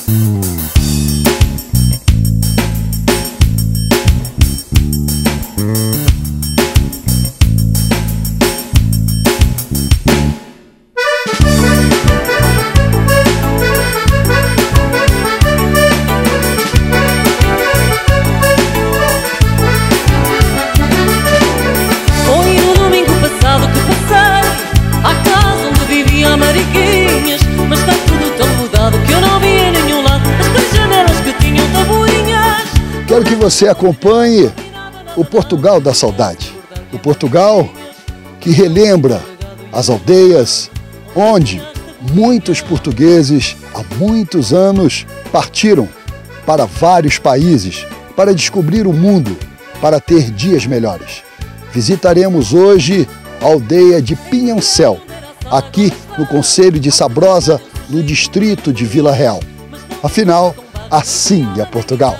Quero que você acompanhe o Portugal da Saudade. O Portugal que relembra as aldeias onde muitos portugueses há muitos anos partiram para vários países para descobrir o mundo, para ter dias melhores. Visitaremos hoje a aldeia de Pinhancel, aqui no concelho de Sabrosa, no distrito de Vila Real. Afinal, assim é Portugal.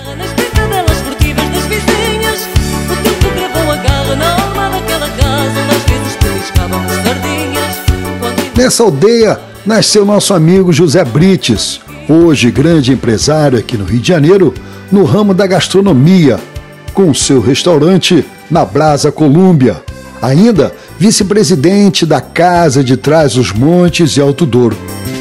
Nessa aldeia nasceu nosso amigo José Brites, hoje grande empresário aqui no Rio de Janeiro, no ramo da gastronomia, com seu restaurante na Brasa Colômbia. Ainda vice-presidente da Casa de Trás-os-Montes e Alto Douro.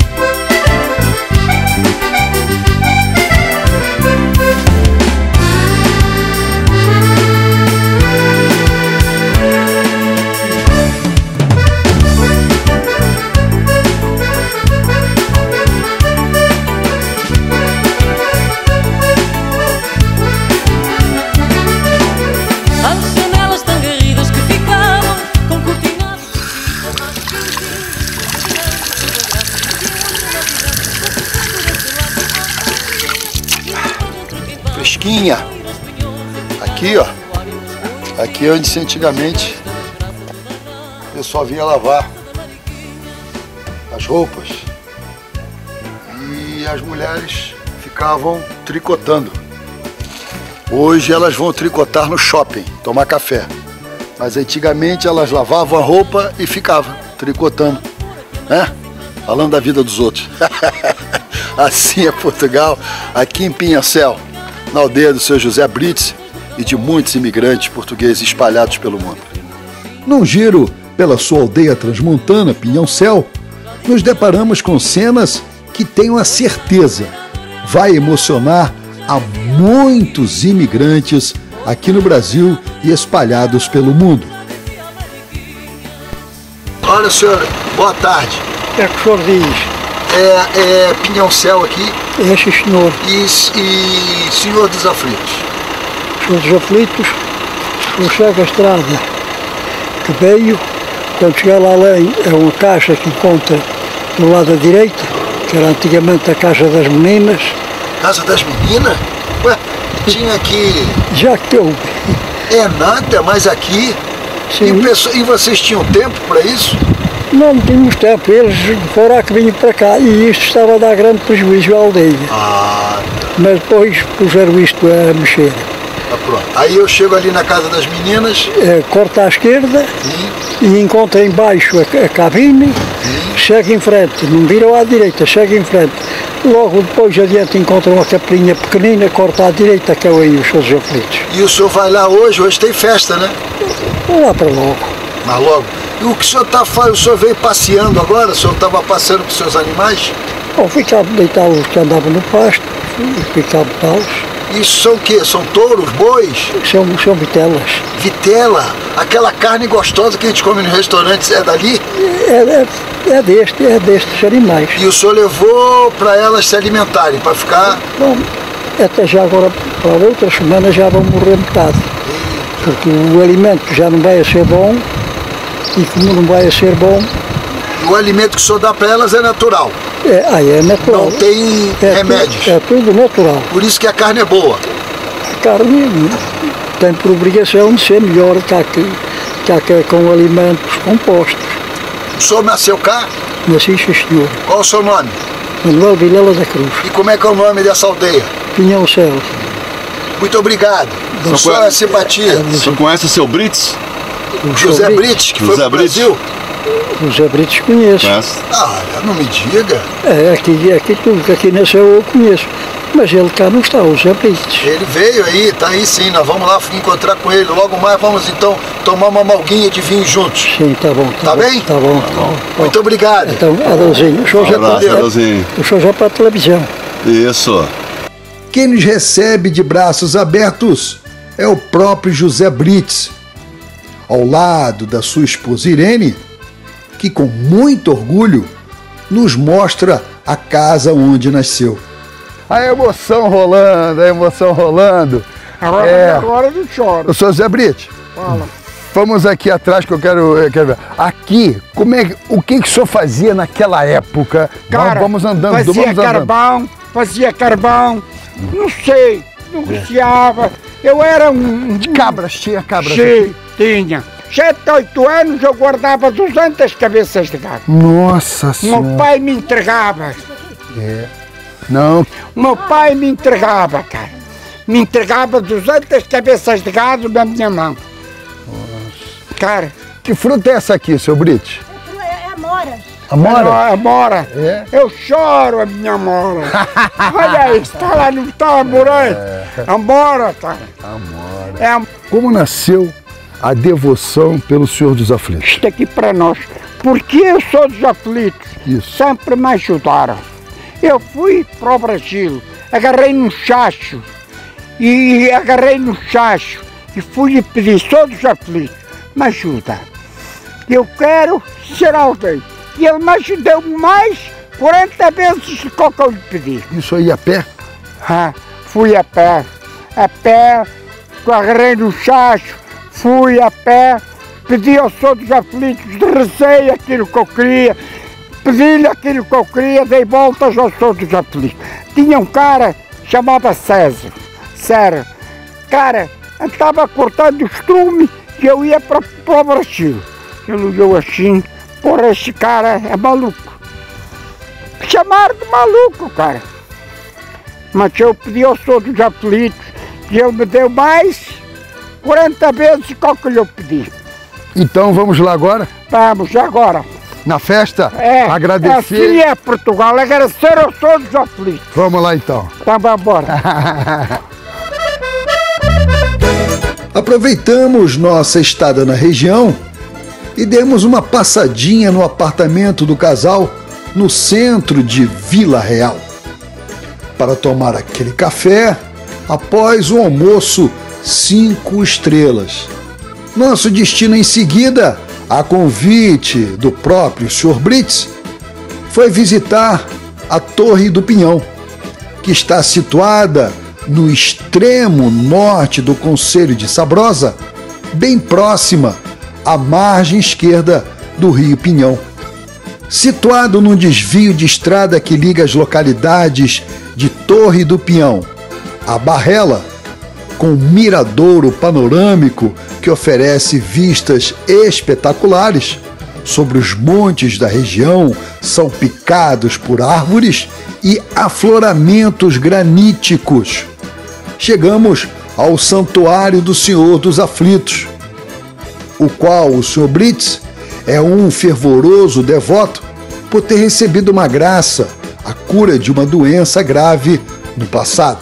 Fresquinha. Aqui, ó. Aqui é onde antigamente o pessoal vinha lavar as roupas e as mulheres ficavam tricotando. Hoje elas vão tricotar no shopping, tomar café. Mas antigamente elas lavavam a roupa e ficavam tricotando, né? Falando da vida dos outros. Assim é Portugal, aqui em Pinhancel, na aldeia do seu José Brites e de muitos imigrantes portugueses espalhados pelo mundo. Num giro pela sua aldeia transmontana, Pinhancel, nos deparamos com cenas que tenho a certeza vai emocionar a muitos imigrantes aqui no Brasil e espalhados pelo mundo. Olha, senhor, boa tarde. É que o senhor diz? É Pinhancel aqui? É, sim, senhor. E senhor dos aflitos? Senhor dos aflitos, não chega a estrada que veio, quando chegar lá além é uma caixa que encontra do lado da direita, que era antigamente a Casa das Meninas. Casa das Meninas? Ué, tinha aqui... Já que houve. É nada, mas aqui... Sim. E vocês tinham tempo para isso? Não tínhamos tempo, eles foram que vinham para cá e isto estava a dar grande prejuízo à aldeia. Ah, tá. Mas depois puseram isto a mexer. Ah, pronto. Aí eu chego ali na Casa das Meninas. Corta à esquerda. Sim. E encontra embaixo a cabine. Sim. Chega em frente, não viram à direita, chega em frente. Logo depois adiante encontra uma capelinha pequenina, corta à direita, que é aí os seus aflitos. E o senhor vai lá hoje? Hoje tem festa, né? Vou lá para logo. Mas logo. E o que o senhor está fazendo? O senhor veio passeando agora? O senhor estava passeando com seus animais? Bom, ficava deitado os que andavam no pasto, ficava deitados. Isso são o quê? São touros, bois? São vitelas. Vitela? Aquela carne gostosa que a gente come nos restaurantes é dali? É destes animais. E o senhor levou para elas se alimentarem, para ficar... Bom, até já agora, para outras semanas já vão morrer metade. Porque o alimento já não vai a ser bom, e como não vai a ser bom... O alimento que o senhor dá para elas é natural? É natural. Não tem remédios? É tudo natural. Por isso que a carne é boa? A carne tem por obrigação de ser melhor que a com alimentos compostos. O senhor nasceu cá? Nasci, senhor. Qual o seu nome? Manuel Vilela da Cruz. E como é que é o nome dessa aldeia? Pinhancel. Muito obrigado. O senhor é simpatia. O senhor conhece o seu Brites? José Brites, que foi pro Brasil? O Zé Brites conheço. Conhece? Ah, não me diga. Aqui tudo que aqui nasceu eu conheço. Mas ele cá não está, o Zé Brites. Ele veio aí, tá aí sim, nós vamos lá encontrar com ele. Logo mais vamos então tomar uma malguinha de vinho juntos. Sim, tá bom. Tá bem? Tá bom. Muito obrigado. Então, Adãozinho, o senhor já Adãozinho. O senhor já para a televisão. Isso. Quem nos recebe de braços abertos é o próprio José Brites, ao lado da sua esposa Irene, que com muito orgulho nos mostra a casa onde nasceu. A emoção rolando, a emoção rolando. Agora não choro. Eu sou José Brites. Fala. Vamos aqui atrás que eu quero ver. Aqui, o que o senhor fazia naquela época? Cara, vamos andando, fazia carvão, não sei, negociava. Eu era um... Cabras, tinha cabras Sim, aqui? tinha. 7, 8 anos eu guardava 200 cabeças de gado. Nossa Senhora. Meu pai me entregava. Não. Meu pai me entregava, cara. Me entregava 200 cabeças de gado na minha mão. Nossa. Cara. Que fruta é essa aqui, seu Brites? É amora. Amora? Amora. É? Eu choro a minha amora. Olha aí, está lá no tamborante. Amora, cara. Amora. Como nasceu a devoção pelo Senhor dos Aflitos? Isto aqui para nós. Porque eu sou dos aflitos. Isso. Sempre me ajudaram. Eu fui para o Brasil, agarrei no chacho. E fui lhe pedir, sou dos aflitos, me ajuda. Eu quero ser alguém. E ele me ajudou mais 40 vezes do que eu lhe pedi. Isso aí a pé? Fui a pé, agarrei no chacho, fui a pé, pedi ao Senhor dos Aflitos, recei aquilo que eu queria, pedi-lhe aquilo que eu queria, dei voltas ao Senhor dos Aflitos. Tinha um cara, chamava César, cara, estava cortando o estrume e eu ia para o Brasil. Ele olhou assim, porra, esse cara é maluco. Chamaram de maluco, cara. Mas eu pedi ao Senhor dos Aflitos e ele me deu mais 40 vezes o que eu pedi. Então vamos lá agora? Vamos, agora. Na festa? Agradecer. Assim é Portugal, agradecer ao Senhor dos Aflitos. Vamos lá então. Então vamos embora. Aproveitamos nossa estada na região e demos uma passadinha no apartamento do casal no centro de Vila Real, para tomar aquele café após o almoço 5 estrelas. Nosso destino em seguida, a convite do próprio Sr. Brites, foi visitar a Torre do Pinhão, que está situada no extremo norte do concelho de Sabrosa, bem próxima à margem esquerda do Rio Pinhão. Situado num desvio de estrada que liga as localidades de Torre do Pinhão a Barrela, com um miradouro panorâmico que oferece vistas espetaculares sobre os montes da região, salpicados por árvores e afloramentos graníticos. Chegamos ao Santuário do Senhor dos Aflitos, o qual o Sr. Brites é um fervoroso devoto por ter recebido uma graça, a cura de uma doença grave no passado.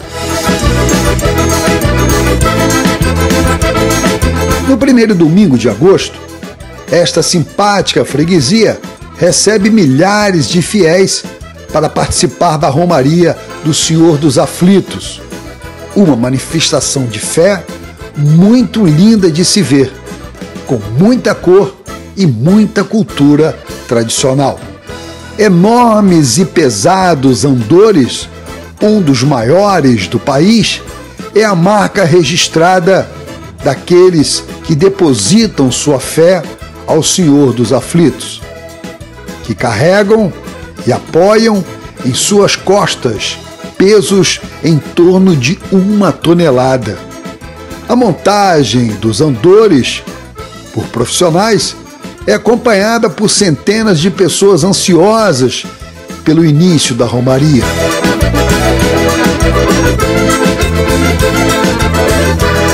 No primeiro domingo de agosto, esta simpática freguesia recebe milhares de fiéis para participar da Romaria do Senhor dos Aflitos, uma manifestação de fé muito linda de se ver, com muita cor e muita cultura tradicional. Enormes e pesados andores, um dos maiores do país, é a marca registrada daqueles que depositam sua fé ao Senhor dos Aflitos, que carregam e apoiam em suas costas pesos em torno de 1 tonelada. A montagem dos andores por profissionais é acompanhada por centenas de pessoas ansiosas pelo início da romaria.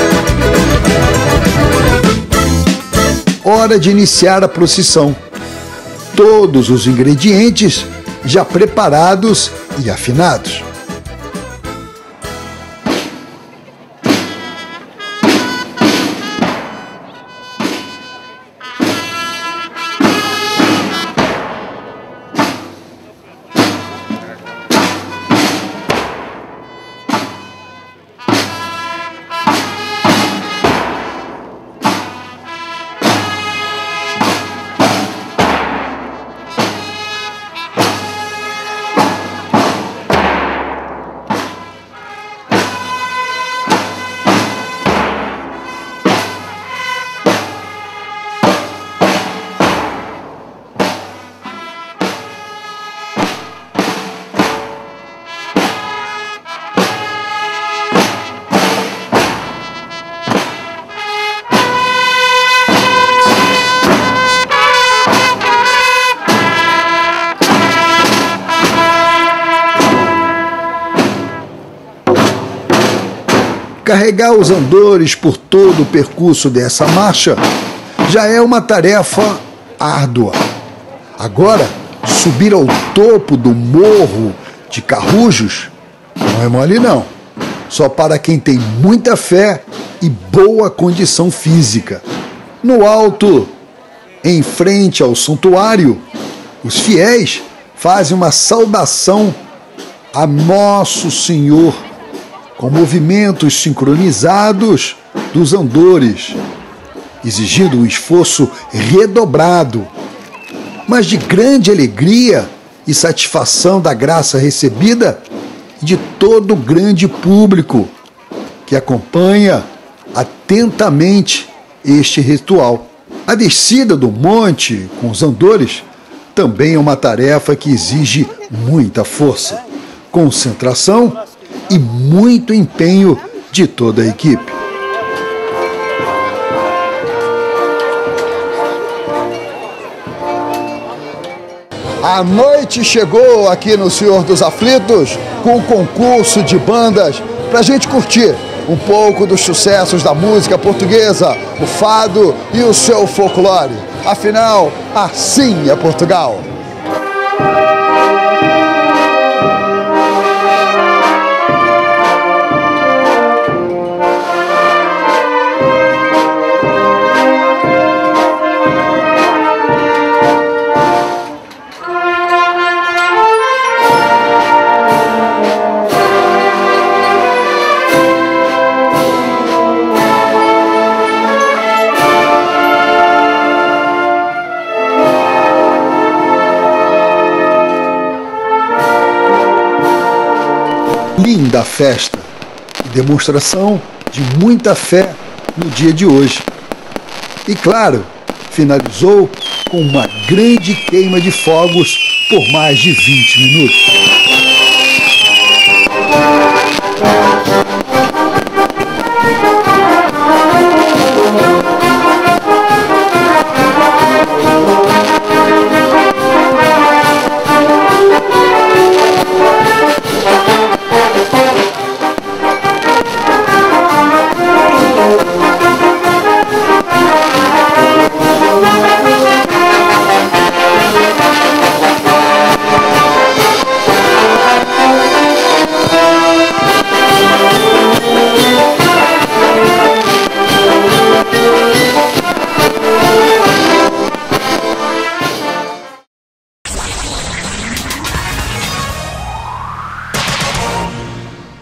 Hora de iniciar a procissão, todos os ingredientes já preparados e afinados. Carregar os andores por todo o percurso dessa marcha já é uma tarefa árdua. Agora, subir ao topo do Morro de Carrujos não é mole não. Só para quem tem muita fé e boa condição física. No alto, em frente ao santuário, os fiéis fazem uma saudação a Nosso Senhor, com movimentos sincronizados dos andores, exigindo um esforço redobrado, mas de grande alegria e satisfação da graça recebida e de todo o grande público que acompanha atentamente este ritual. A descida do monte com os andores também é uma tarefa que exige muita força, concentração e muito empenho de toda a equipe. A noite chegou aqui no Senhor dos Aflitos com um concurso de bandas para a gente curtir um pouco dos sucessos da música portuguesa, o fado e o seu folclore. Afinal, assim é Portugal. Linda festa e demonstração de muita fé no dia de hoje. E claro, finalizou com uma grande queima de fogos por mais de 20 minutos.